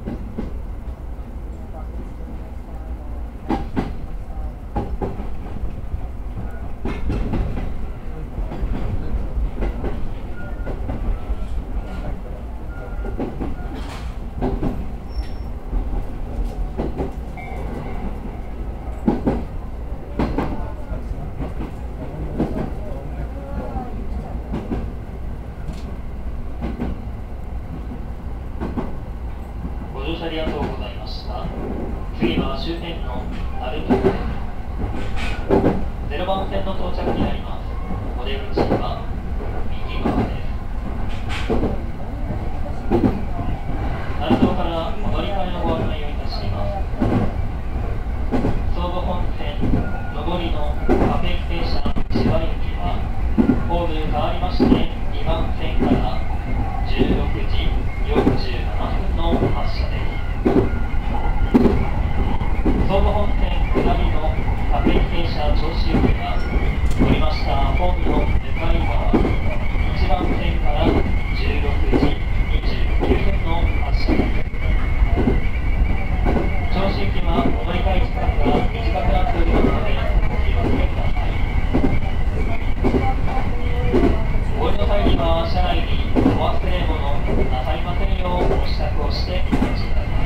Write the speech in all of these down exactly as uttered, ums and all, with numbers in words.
ありがとうございました。次は終点の鳴門です。ゼロばん線の到着になります。お出口は右側です。鳴門からお乗り換えのご案内をいたします。総武本線上りの各駅停車千葉行きはホーム変わりましてにばん線からじゅうろくじよんじゅうななふんの発車です。総武本線下りの各駅停車銚子行きが降りましたホームの向かい側いちばん線からじゅうろくじにじゅうきゅうふんの発車です。銚子行きはお乗り換え時間が短くなっておりますのでお気をつけください。お降りの際には車内にお忘れ物なさいませんようご支度をしてお待ちください。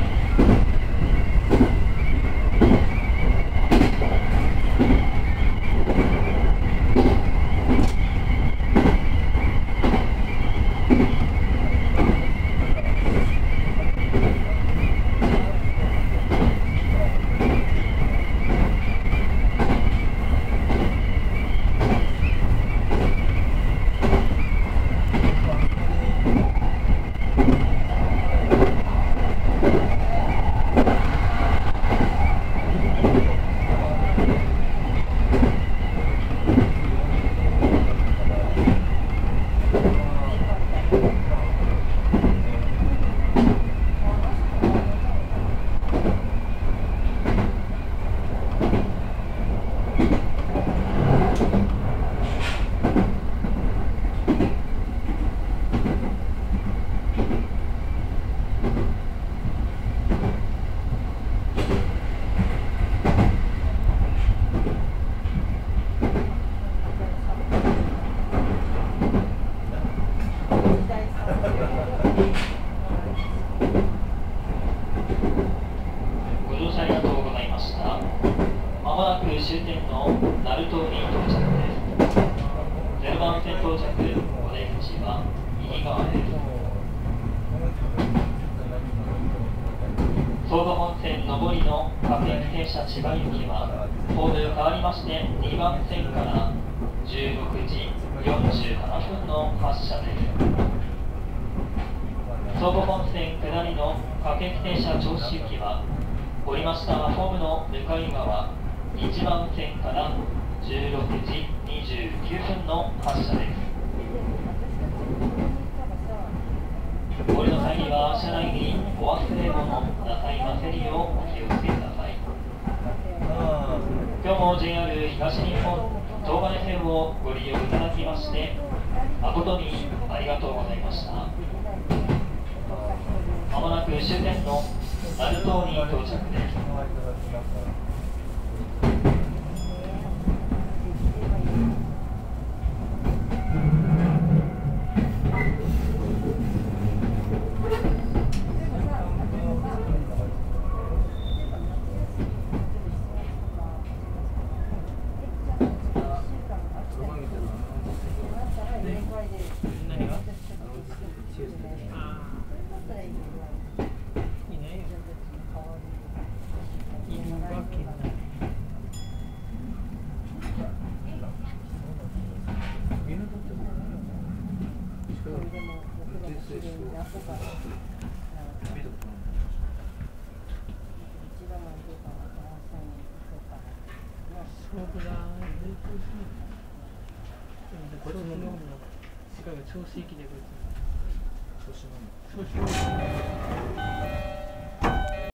終点の鳴門に到着です。ゼロばん線到着、お出口は右側です。総武本線上りの各駅停車千葉行きはホーム変わりましてにばん線からじゅうろくじよんじゅうななふんの発車です。総武本線下りの各駅停車銚子行きは降りましたホームの向かい側いちばん線からじゅうろくじにじゅうきゅうふんの発車です。お降りの際には車内にお忘れ物なさいませんようお気をつけください。今日も ジェイアール 東日本東金線をご利用いただきまして誠にありがとうございました。まもなく終点の鳴門に到着です。 銚子行きでこいつ。銚子なんだ。